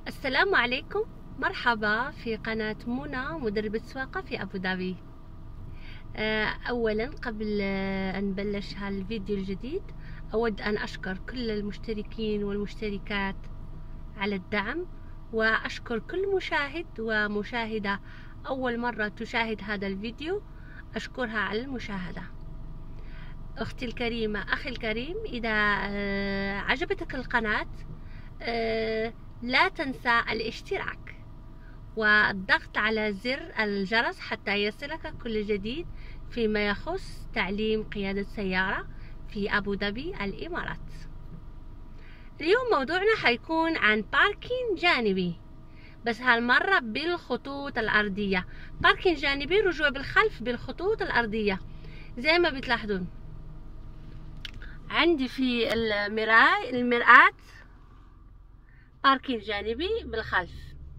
السلام عليكم، مرحبا في قناة منى مدربة سواقة في أبو ظبي. أولا قبل أن نبلش هالفيديو الجديد أود أن أشكر كل المشتركين والمشتركات على الدعم، وأشكر كل مشاهد ومشاهدة أول مرة تشاهد هذا الفيديو، أشكرها على المشاهدة. أختي الكريمة، أخي الكريم، إذا عجبتك القناة لا تنسى الاشتراك والضغط على زر الجرس حتى يصلك كل جديد فيما يخص تعليم قيادة سيارة في أبو ظبي الإمارات. اليوم موضوعنا حيكون عن باركينج جانبي، بس هالمرة بالخطوط الأرضية. باركينج جانبي، رجوع بالخلف بالخطوط الأرضية. زي ما بتلاحظون عندي في المرآة باركينج جانبي بالخلف.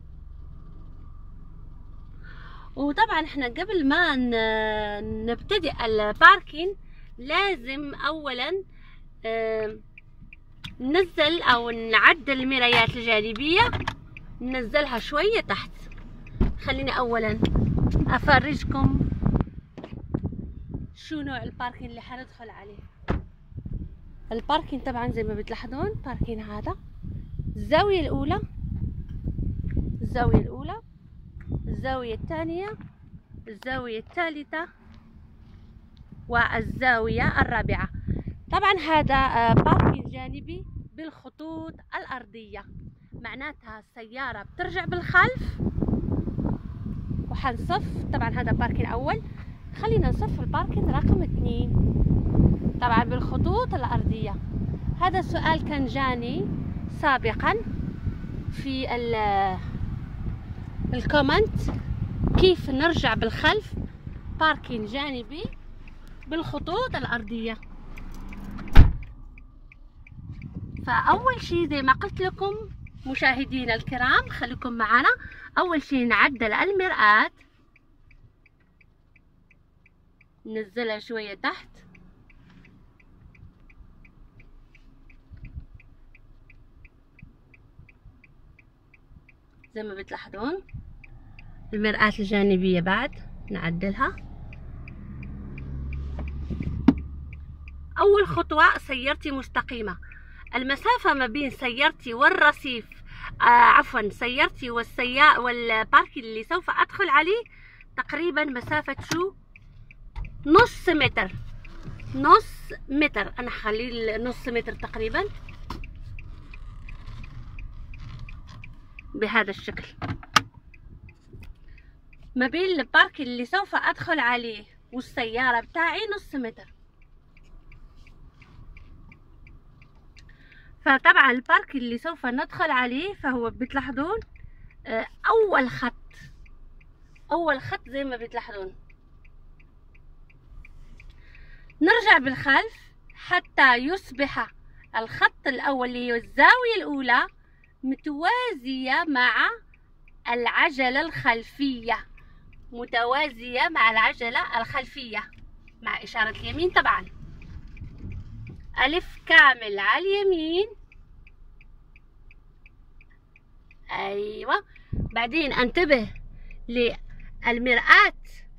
وطبعا احنا قبل ما نبتدئ الباركينج لازم اولا ننزل او نعدل المرايات الجانبية، ننزلها شوية تحت. خليني اولا افرجكم شو نوع الباركينج اللي حندخل عليه. الباركينج طبعا زي ما بتلاحظون باركينج هذا الزاوية الأولى، الزاوية الأولى، الزاوية الثانية، الزاوية الثالثة، والزاوية الرابعة. طبعا هذا باركينج جانبي بالخطوط الأرضية، معناتها السيارة بترجع بالخلف وحنصف. طبعا هذا باركينج أول، خلينا نصف الباركينج رقم 2 طبعا بالخطوط الأرضية. هذا السؤال كان جاني سابقا في الكومنت، كيف نرجع بالخلف باركينج جانبي بالخطوط الأرضية. فأول شيء زي ما قلت لكم مشاهدينا الكرام، خليكم معنا. أول شيء نعدل المرآة، ننزلها شوية تحت. زي ما بتلاحظون المرآة الجانبية بعد نعدلها. أول خطوة سيارتي مستقيمة. المسافة ما بين سيارتي والرصيف سيارتي والباركينج اللي سوف أدخل عليه تقريبا مسافة شو؟ نص متر. نص متر، أنا خليه نص متر تقريبا بهذا الشكل. ما بين الباركينج اللي سوف أدخل عليه والسيارة بتاعي نص متر. فطبعا الباركينج اللي سوف ندخل عليه فهو بتلاحظون أول خط زي ما بتلاحظون. نرجع بالخلف حتى يصبح الخط الأول اللي هو الزاوية الأولى متوازية مع العجلة الخلفية، متوازية مع العجلة الخلفية مع إشارة اليمين. طبعا ألف كامل على اليمين، أيوة. بعدين انتبه للمرآة،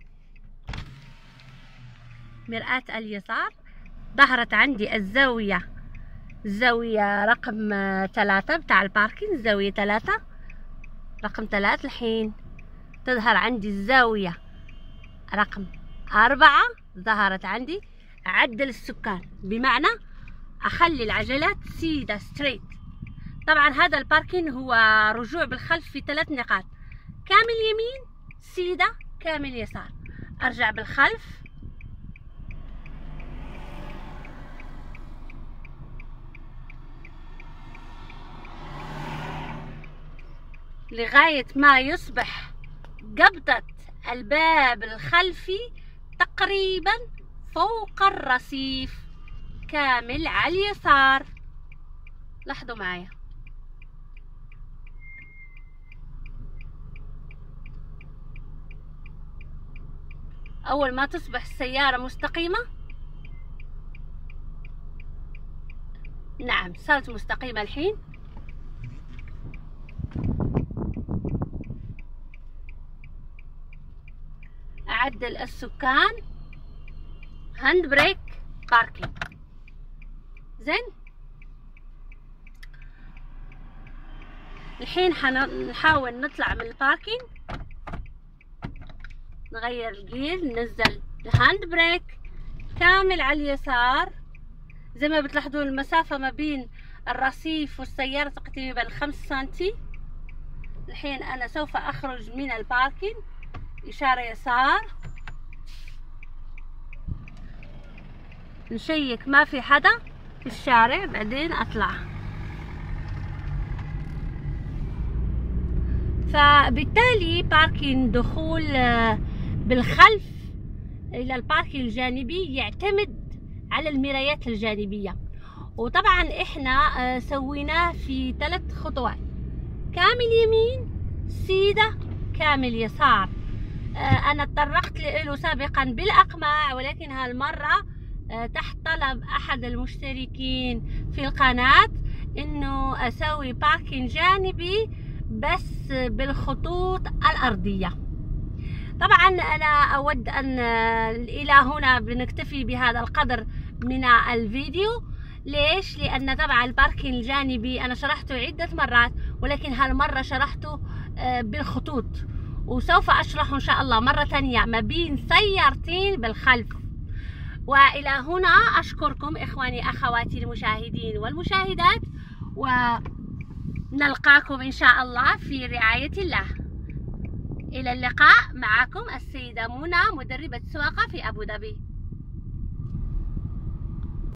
مرآة اليسار ظهرت عندي الزاوية رقم 3 بتاع الباركينج، الزاوية 3 رقم 3. الحين تظهر عندي الزاوية رقم 4 ظهرت عندي. أعدل السكان، بمعنى أخلي العجلات سيدة ستريت. طبعا هذا الباركينج هو رجوع بالخلف في 3 نقاط: كامل يمين، سيدة، كامل يسار. أرجع بالخلف، لغاية ما يصبح قبضة الباب الخلفي تقريبا فوق الرصيف، كامل على اليسار. لاحظوا معايا. أول ما تصبح السيارة مستقيمة، نعم صارت مستقيمة الحين، يعدل السكان هاند بريك باركينج. زين، الحين حنحاول نطلع من الباركينج، نغير الجير، ننزل الهاند بريك كامل على اليسار. زي ما بتلاحظون المسافة ما بين الرصيف والسيارة تقريبا 5 سنتي. الحين أنا سوف أخرج من الباركينج، إشارة يسار، نشيك ما في حدا في الشارع، بعدين أطلع. فبالتالي باركينج دخول بالخلف إلى الباركينج الجانبي يعتمد على المرايات الجانبية. وطبعا احنا سويناه في 3 خطوات: كامل يمين، سيدة، كامل يسار. انا تطرقت له سابقا بالاقماع، ولكن هالمرة تحت طلب احد المشتركين في القناة انه اسوي باركينج جانبي بس بالخطوط الارضية. طبعا انا اود ان الى هنا بنكتفي بهذا القدر من الفيديو. ليش؟ لان طبعا الباركينج الجانبي انا شرحته عدة مرات، ولكن هالمرة شرحته بالخطوط، وسوف اشرحه ان شاء الله مرة ثانية ما بين سيارتين بالخلف. والى هنا اشكركم اخواني اخواتي المشاهدين والمشاهدات، ونلقاكم ان شاء الله في رعاية الله. إلى اللقاء، معكم السيدة منى، مدربة سواقة في أبو ظبي.